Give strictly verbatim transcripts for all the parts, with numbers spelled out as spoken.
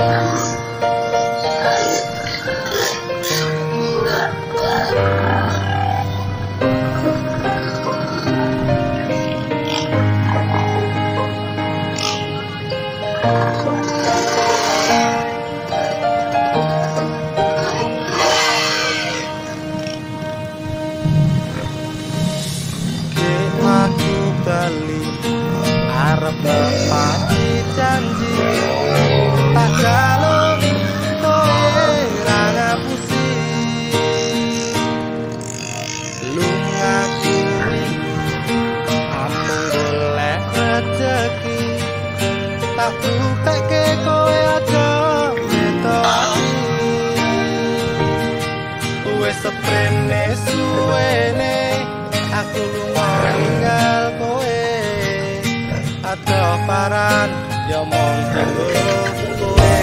Arep nepati janji tak jaluk kowe ra ngapusi lunga kiri amung golek rezeki tak buktekke kowe aja ngetoni wis seprene suwene aku lunga ninggal kowe ada paran ya mong kowe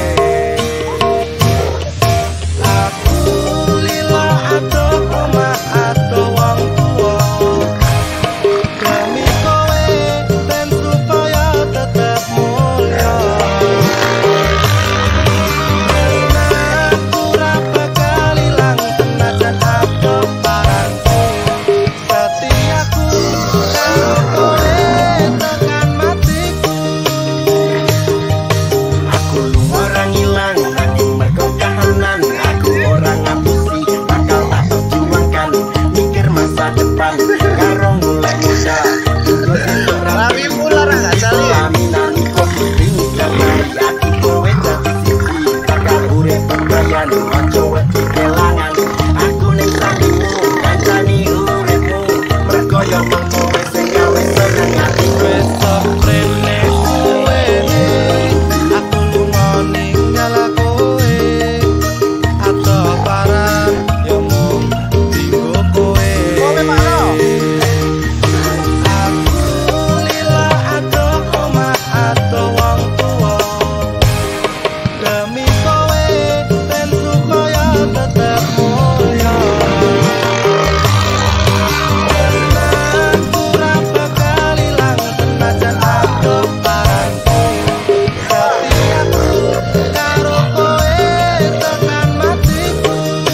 aku lila ado omah ado wong tuwa demi kowe ben supaya tetep mulya aku ra bakal ilang tenajan ado paranku setiaku karo kowe tekan matiku aku lu orang hilang angin mergo kahanan aku orang ngapusi bakal tak perjuangkan mikir masa depan karo golek muda tapi pula ra gak jali aminan kok tinggal aku kowe dadi siji bakal urip pembayan ojo wedi kelangan aku ning sampingmu kancani uripmu mergo yo kowe sing gawe seneng ati wis soprene suwene aku lunga ninggal kowe ado paran yo mung dienggo kowe kowe makno aku lila ado omah ado wong tuwa demi kowe ben supaya tetep mulya aku ra bakal ilang tenajan ado paranku setiaku karo kowe tekan matiku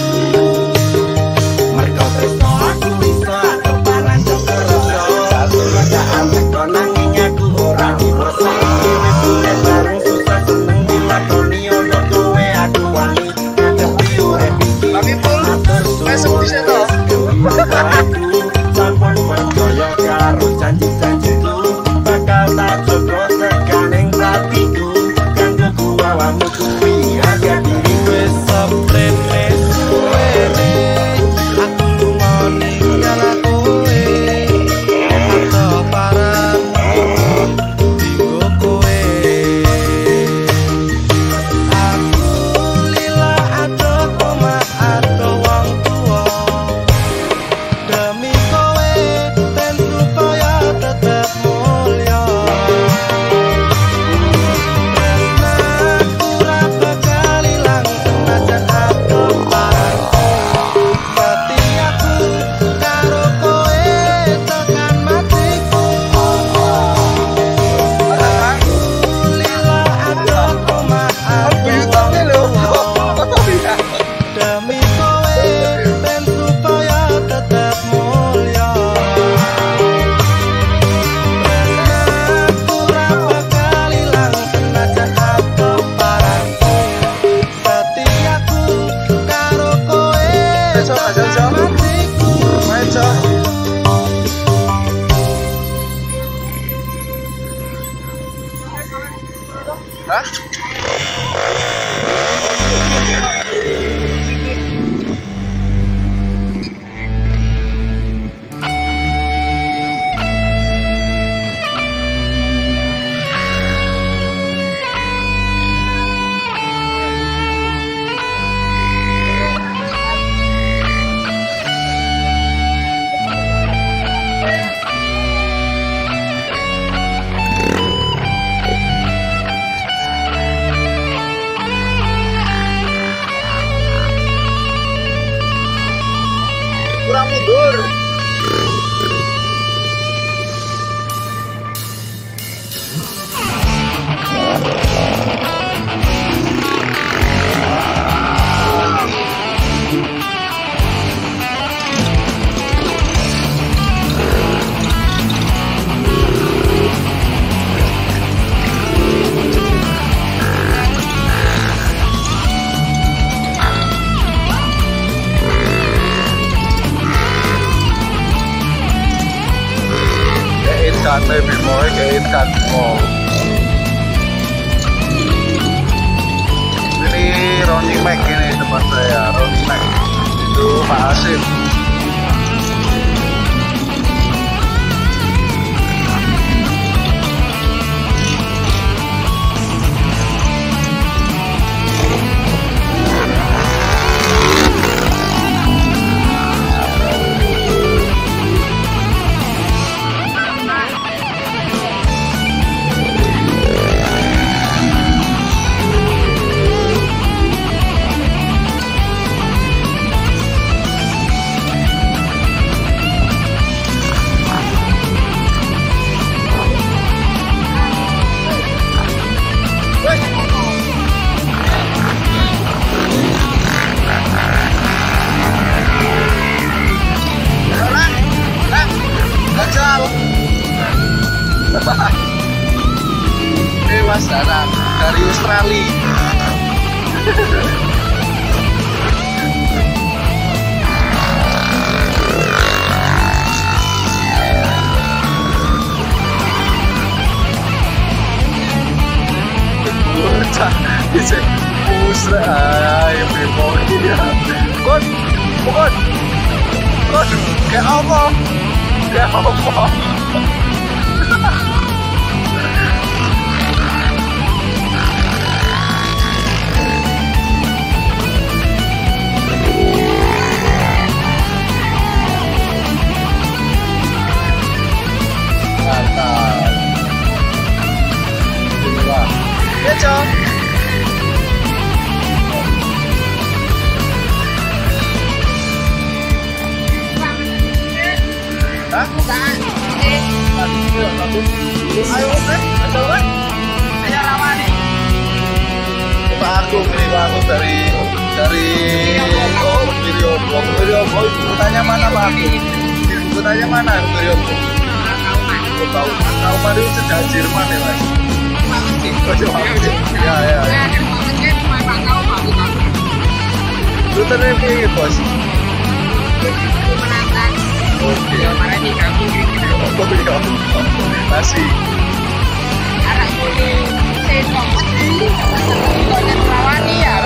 mergo tresno aku iso ado paran jogeroso aku rada ambek nanging aku ora ngrasa wis bulan bareng susah seneng dilakoni ono kowe aku wani ngadepi urip iki tapi pul wis bisa to aku sampun percaya karo janji-janjiku bakal tak jogo tekaning hatiku kanggo kuwawamu kuwi harga diri wis seprene suwene aku lunga ninggal kowe ado paran dienggo kowe aku lila ado omah ado wong tuwa demi kowe ben supaya tetep mulya aku ra bakal ilang tenajan ado paranku setiaku karo kowe tekan matiku aku lila ado omah ado wong tuwa demi kowe ben supaya tetep mulya ikannya bimoy kayak ikan kol. Ini Ronnie Mac ini teman saya, Ronnie Mac itu Pak Asim. Dewas darat dari Australia. Bocah bisa pusra yang bemonya. Kon, kon, kon, kayak apa? Kayak apa? Mantap. Inilah. Ya, Cok. Hah? Ayo, oke. Coba. Ayo lama nih. Pak Agung ini Pak Agung dari dari oh, video blog. Video blog. Tanya mana Pak Agung? Tanya mana video blog? Tahu tahu baru sejak Jerman ya Mas. Ya ya. Lu terus ini bos. Oke. Kemarin di kampung gitu. Oh iya. Masih. Anak ini sendok mati. Banyak rawani ya.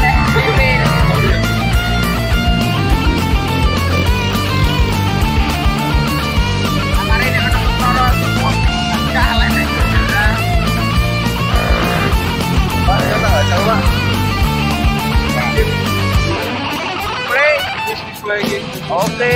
Oke.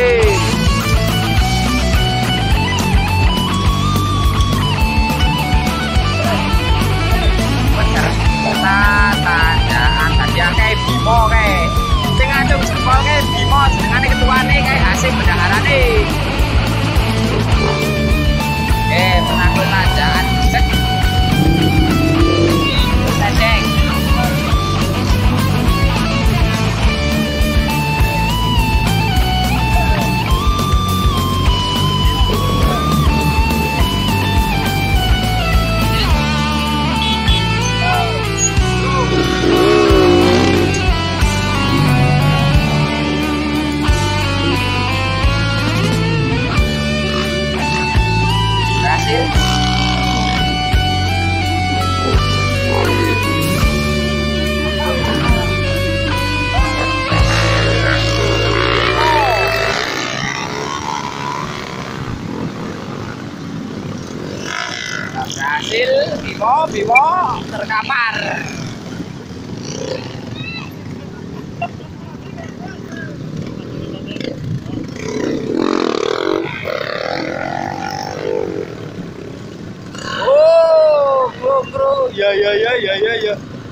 Tandaan tadi kayak Bimo kayak sing adem jempol kayak Bimo senengane ketuane kayak asik bendaharane. Eh, penanggung tandaan cek. Cek. Berhasil, Bimo, Bimo terkapar. Oh, bro, bro, ya, ya, ya, ya, ya, ya.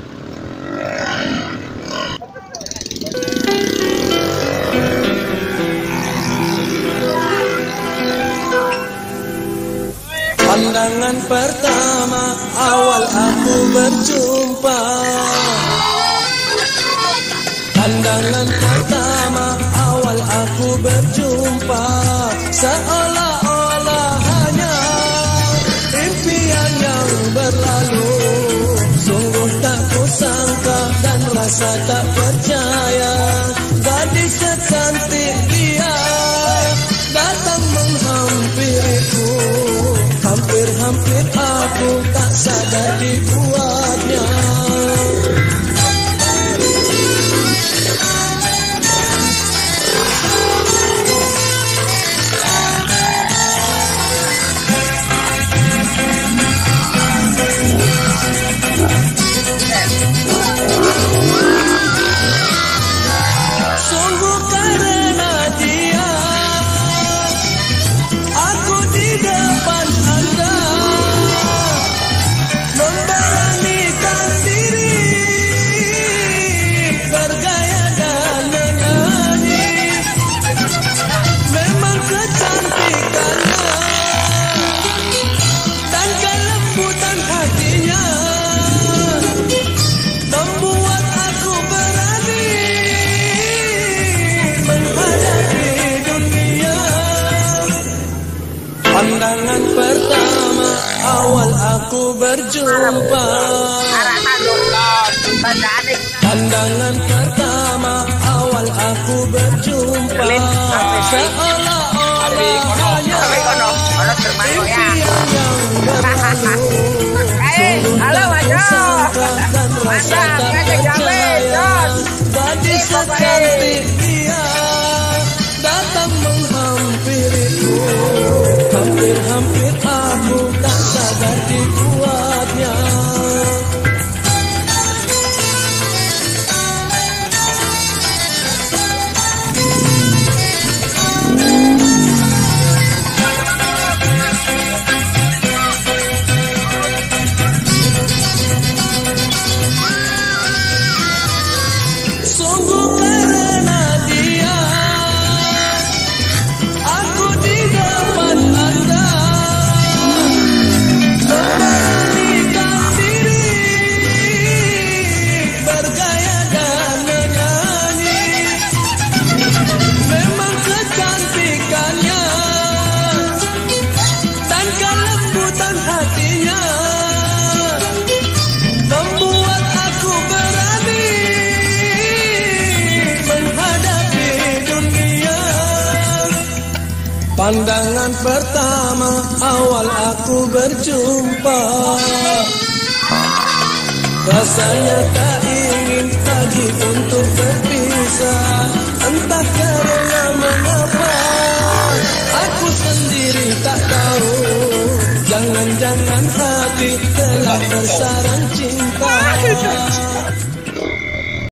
Pandangan pertama awal aku berjumpa. Pandangan pertama awal aku berjumpa, seolah-olah hanya impian yang berlalu. Sungguh tak kusangka dan rasa tak percaya, gadis secantik dia datang menghampiriku. hampir aku tak sadar dibuatnya. Sungguh karena dia aku di depan Anda memberanikan diri bergaya dan menyanyi. Memang kecantikannya dan kelembutan hatinya membuat aku berani menghadapi dunia. Pandangan pertama awal aku berjumpa. Pandangan pertama awal aku berjumpa. Seolah-olah hanya impian yang berlalu. Sungguh tak kusangka dan rasa tak percaya. Gadis secantik dia datang menghampiriku. Hampir-hampir aku tak sadar dibuatnya. Sungguh karena dia aku di depan Anda memberanikan diri bergaya dan menyanyi. Memang kecantikannya dan kelembutan hatinya membuat aku berani menghadapi dunia. Pandangan pertama awal aku berjumpa. Rasanya tak ingin lagi untuk berpisah. Entah karena mengapa aku sendiri tak tahu. Jangan-jangan hati telah bersarang cinta.